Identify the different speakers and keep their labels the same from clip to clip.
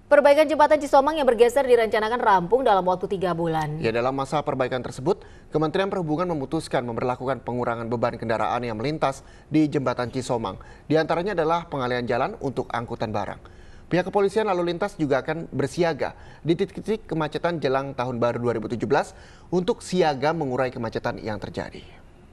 Speaker 1: Perbaikan jembatan Cisomang yang bergeser direncanakan rampung dalam waktu 3 bulan.
Speaker 2: Ya, dalam masa perbaikan tersebut, Kementerian Perhubungan memutuskan memberlakukan pengurangan beban kendaraan yang melintas di jembatan Cisomang. Di antaranya adalah pengalihan jalan untuk angkutan barang. Pihak kepolisian lalu lintas juga akan bersiaga di titik-titik kemacetan jelang tahun baru 2017 untuk siaga mengurai kemacetan yang terjadi.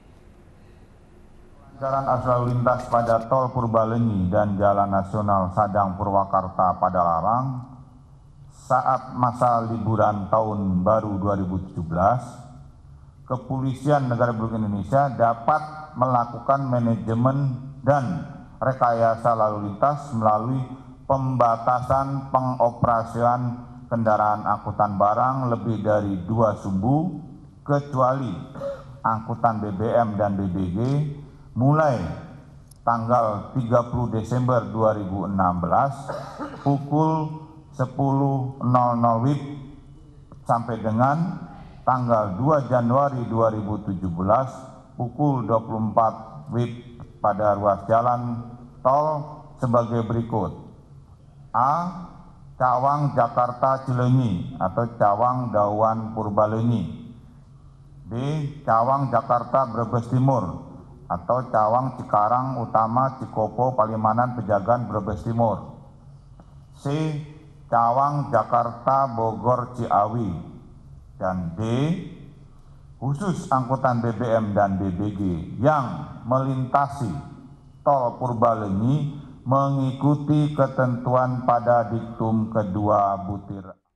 Speaker 3: Jalan arus lalu lintas pada Tol Purbalenyi dan Jalan Nasional Sadang Purwakarta Padalarang saat masa liburan tahun baru 2017, Kepolisian Negara Republik Indonesia dapat melakukan manajemen dan rekayasa lalu lintas melalui pembatasan pengoperasian kendaraan angkutan barang lebih dari 2 sumbu kecuali angkutan BBM dan BBG mulai tanggal 30 Desember 2016 pukul 10.00 WIB sampai dengan tanggal 2 Januari 2017 pukul 24 WIB pada ruas jalan tol sebagai berikut. A. Cawang Jakarta Cileunyi atau Cawang Dauan Purbalenyi. B. Cawang Jakarta Brebes Timur atau Cawang Cikarang Utama Cikopo Palimanan Pejagan Brebes Timur. C. Cawang Jakarta Bogor Ciawi. Dan D. Khusus angkutan BBM dan BBG yang melintasi tol Purbalenyi mengikuti ketentuan pada diktum kedua butir.